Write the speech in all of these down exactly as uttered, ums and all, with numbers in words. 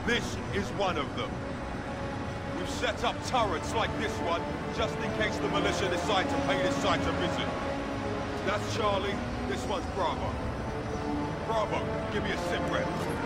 This is one of them. We've set up turrets like this one, just in case the militia decide to pay this site a visit. That's Charlie, this one's Bravo. Bravo, give me a sit rep.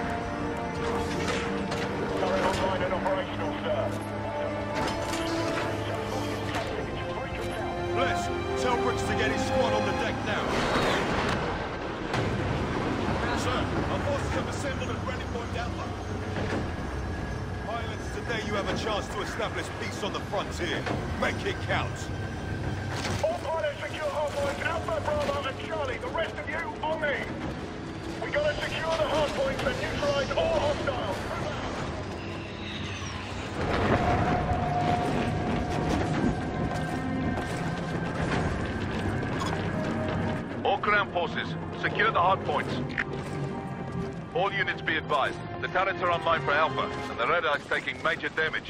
Turret online and operational, sir. Bless, tell Bricks to get his squad on the deck now. Sir, our forces have assembled at ready point Alpha. Pilots, today you have a chance to establish peace on the frontier. Make it count. All pilots secure hardpoints, Alpha, Bravo and Charlie. The rest of you, on me. We gotta secure the hardpoints and neutralize all hostiles. All ground forces, secure the hard points. All units be advised. The turrets are online for Alpha, and the Red Eye's taking major damage.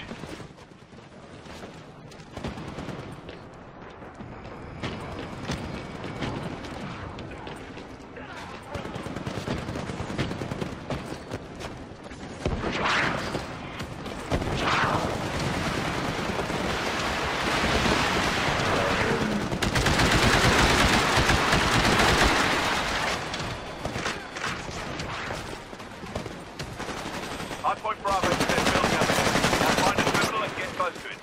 Hardpoint Bravo is in building up. I'll find a terminal and get close to it.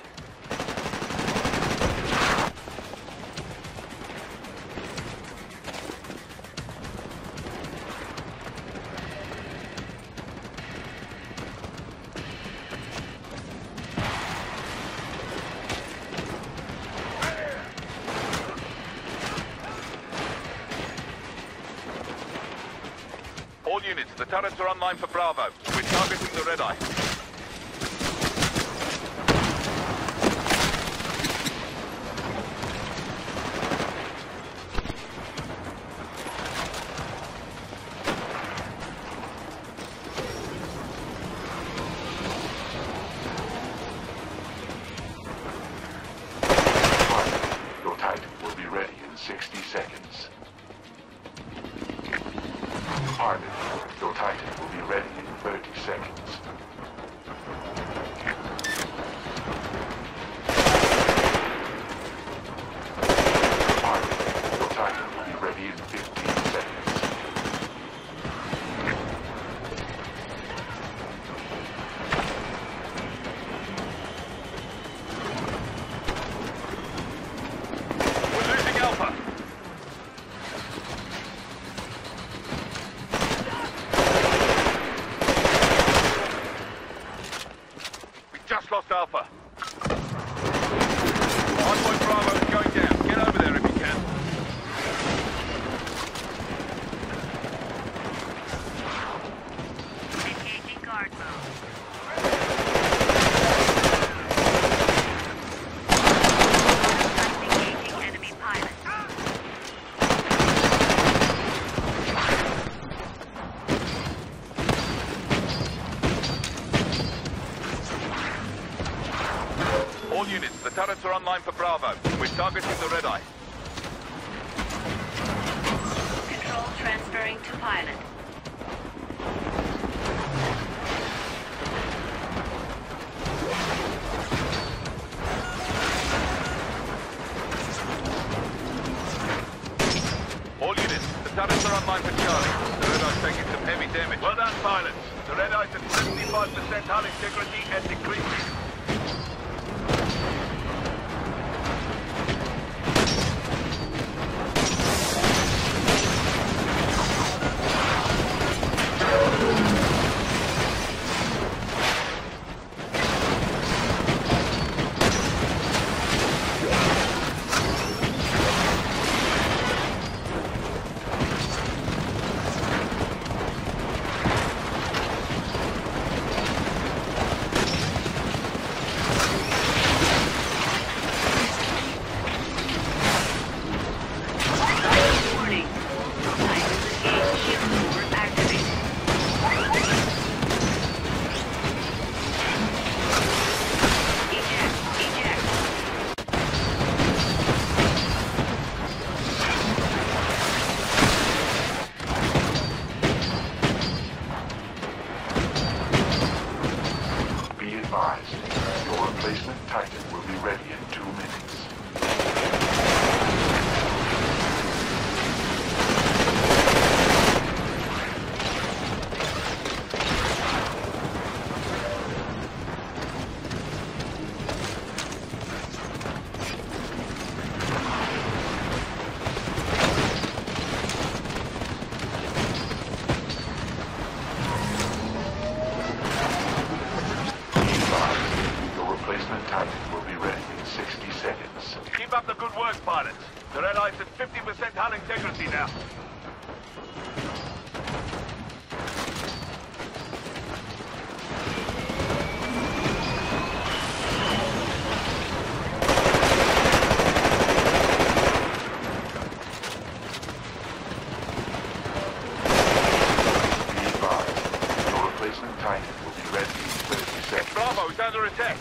All units, the turrets are online for Bravo. We're targeting the Red Eye. Your Titan will be ready in sixty seconds. Pardon, your Titan will be ready in thirty seconds. Pardon, your Titan will be ready in fifteen seconds. We're losing Alpha. Just lost Alpha. Hardpoint Bravo is going down. Get over there if you can. Engaging guard mode. Engaging enemy pilot. All units, the turrets are online for Bravo. We're targeting the Red Eye. Control transferring to pilot. All units, the turrets are online for Charlie. The Red Eye's taking some heavy damage. Well done, pilots. The Red Eye's at seventy-five percent hull integrity and decreasing. advised. Your replacement Titan will be ready in two minutes. Keep up the good work, pilots. The Red Eye's at fifty percent hull integrity now. Be advised, your replacement Titan will be ready in thirty seconds. Bravo is under attack.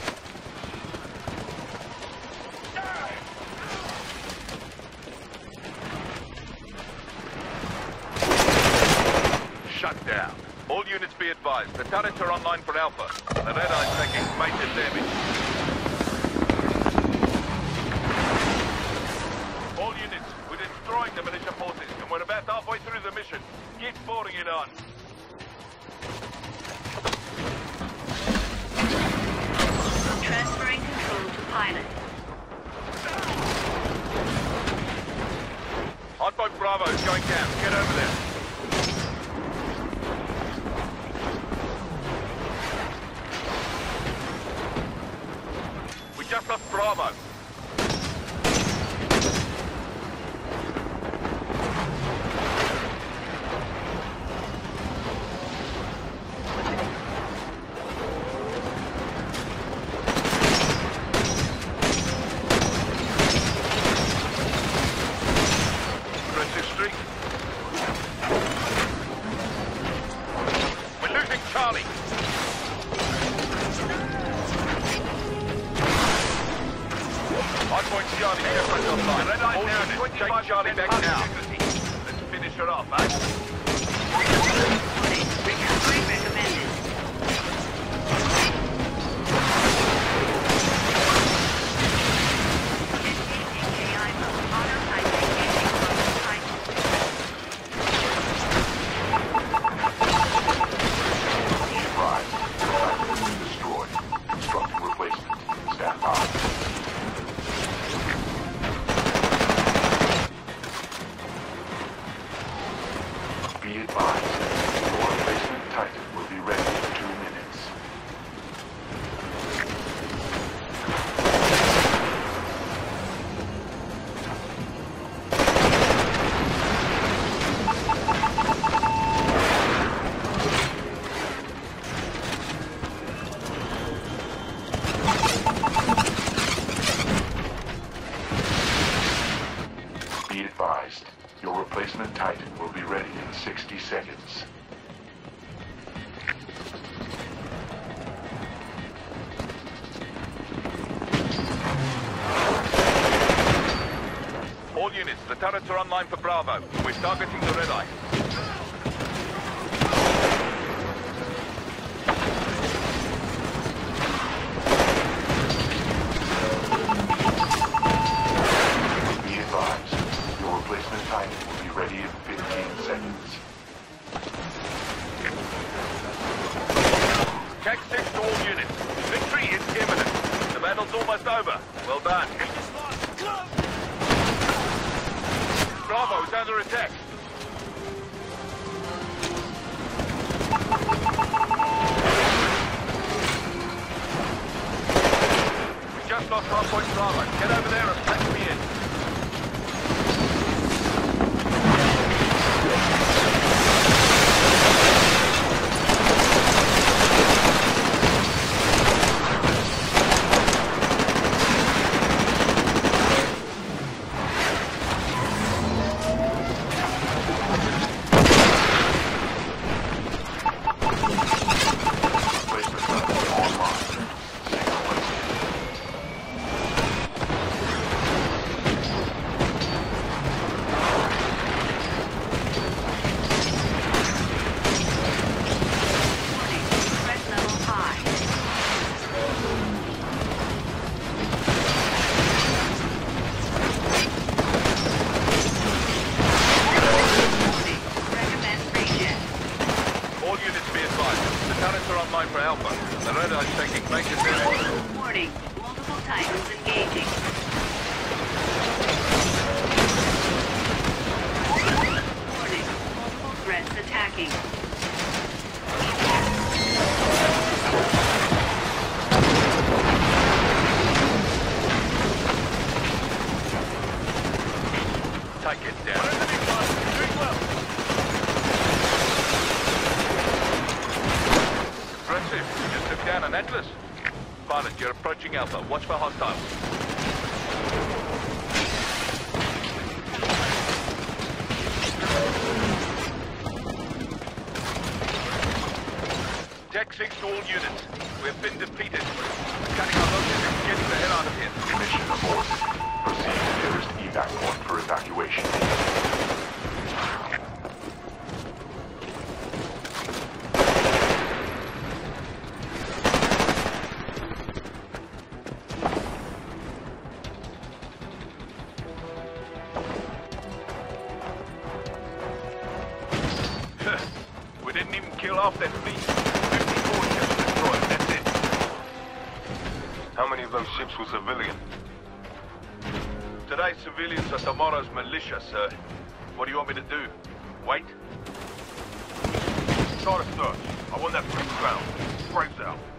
Shut down. All units be advised. The turrets are online for Alpha. The Red Eye's taking major damage. All units, we're destroying the militia forces, and we're about halfway through the mission. Keep forwarding it on. Transferring control to pilot. Hardpoint Bravo is going down. Get over there. We just lost Bravo. Aggressive streak. We're losing Charlie. Hardpoint Charlie, different offline. Red Eye down. Take Charlie back now. Let's finish her off, eh? Recovery recommended. Engaging A I mode. Autopilot engaging prototype. Be advised, the Titan will be destroyed. Constructing replacement. Stand by. Be advised, your replacement Titan will be ready in two minutes. Be advised, your replacement Titan will be ready in sixty seconds. All units, the turrets are online for Bravo. We're targeting the Red Eye. Be advised, your replacement Titan will be ready in fifteen seconds. Tech six to all units. Victory is imminent. The battle's almost over. Well done. Bravo is under attack. We just lost hardpoint Bravo. Get over there and patch me in. Replacement Titan online. Single replacement. and the Red Eye's taking major damage. Warning, multiple Titans engaging. Warning, multiple threats attacking. Take it down. Doing well. Impressive. You just took down an Atlas. Pilot, you're approaching Alpha. Watch for hostiles. Tech six to all units. We have been defeated. Cutting our losses and getting the hell out of here. Mission aborted. Proceed to nearest evac point for evacuation. We didn't even kill off that fleet. fifty-four ships destroyed, that's it. How many of those ships were civilian? Today's civilians are tomorrow's militia, sir. What do you want me to do? Wait? Start a search. I want that fleet ground. Graves out.